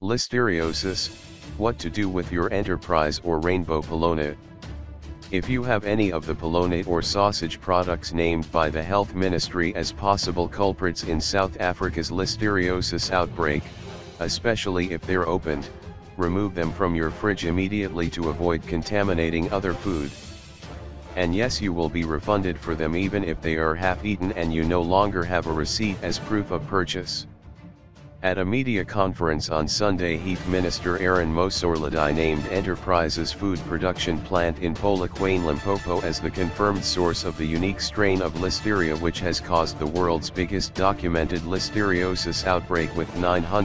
Listeriosis, what to do with your enterprise or rainbow polonate. If you have any of the polonate or sausage products named by the Health Ministry as possible culprits in South Africa's listeriosis outbreak, especially if they're opened, remove them from your fridge immediately to avoid contaminating other food. And yes, you will be refunded for them even if they are half-eaten and you no longer have a receipt as proof of purchase. At a media conference on Sunday, Health Minister Aaron Motsoaledi named Enterprise's food production plant in Polokwane, Limpopo as the confirmed source of the unique strain of listeria which has caused the world's biggest documented listeriosis outbreak with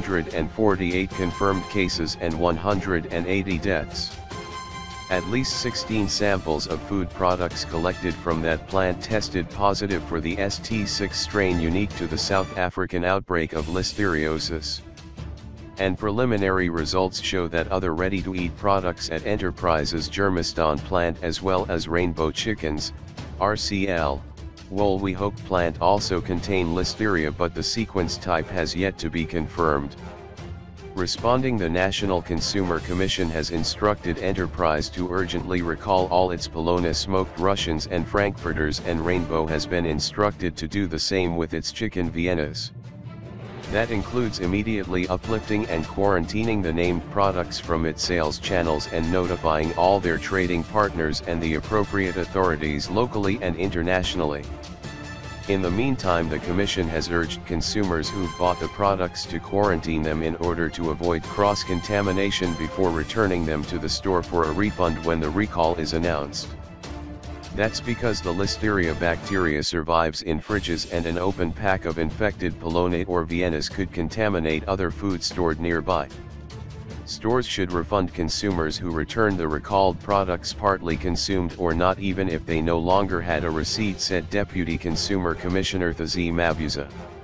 948 confirmed cases and 180 deaths. At least 16 samples of food products collected from that plant tested positive for the ST6 strain unique to the South African outbreak of listeriosis. And preliminary results show that other ready-to-eat products at Enterprise's Germiston plant as well as Rainbow Chickens, RCL, Wole We Hope plant also contain listeria, but the sequence type has yet to be confirmed. Responding, the National Consumer Commission has instructed Enterprise to urgently recall all its Polona smoked Russians and Frankfurters, and Rainbow has been instructed to do the same with its chicken Viennas. That includes immediately uplifting and quarantining the named products from its sales channels and notifying all their trading partners and the appropriate authorities locally and internationally. In the meantime, the Commission has urged consumers who've bought the products to quarantine them in order to avoid cross-contamination before returning them to the store for a refund when the recall is announced. That's because the listeria bacteria survives in fridges, and an open pack of infected polonate or Viennas could contaminate other food stored nearby. Stores should refund consumers who return the recalled products partly consumed or not, even if they no longer had a receipt, said Deputy Consumer Commissioner Thazi Mabuza.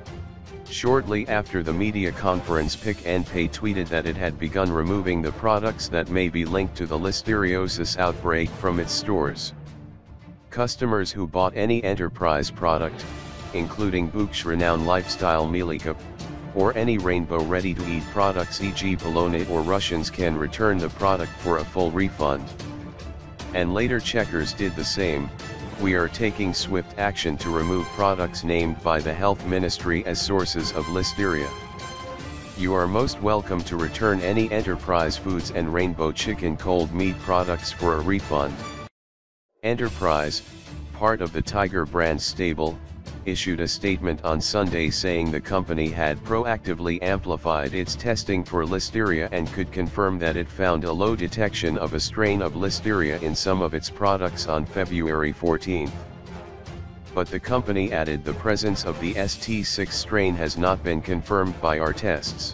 Shortly after the media conference, Pick n Pay tweeted that it had begun removing the products that may be linked to the listeriosis outbreak from its stores. Customers who bought any Enterprise product, including Buch's renowned lifestyle Milika, or any Rainbow ready-to-eat products e.g. polonate or Russians, can return the product for a full refund. And later Checkers did the same. We are taking swift action to remove products named by the Health Ministry as sources of listeria. You are most welcome to return any Enterprise Foods and Rainbow Chicken cold meat products for a refund. Enterprise, part of the Tiger brand stable, issued a statement on Sunday saying the company had proactively amplified its testing for listeria and could confirm that it found a low detection of a strain of listeria in some of its products on February 14. But the company added the presence of the ST6 strain has not been confirmed by our tests.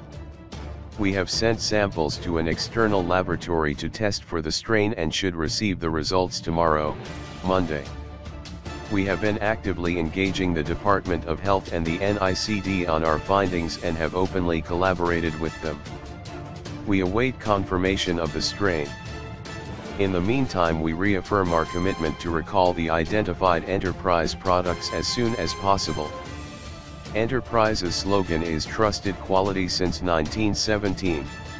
We have sent samples to an external laboratory to test for the strain and should receive the results tomorrow, Monday. We have been actively engaging the Department of Health and the NICD on our findings and have openly collaborated with them. We await confirmation of the strain. In the meantime, we reaffirm our commitment to recall the identified Enterprise products as soon as possible. Enterprise's slogan is "Trusted Quality Since 1917.